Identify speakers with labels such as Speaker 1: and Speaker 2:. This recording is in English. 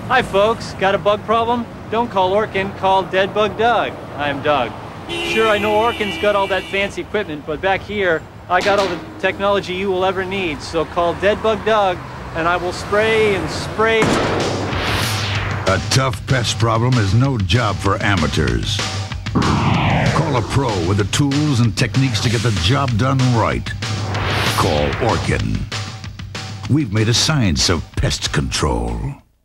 Speaker 1: Hi folks, got a bug problem? Don't call Orkin, call Dead Bug Doug. I'm Doug. Sure, I know Orkin's got all that fancy equipment, but back here, I got all the technology you will ever need. So call Dead Bug Doug, and I will spray and spray.
Speaker 2: A tough pest problem is no job for amateurs. Call a pro with the tools and techniques to get the job done right. Call Orkin. We've made a science of pest control.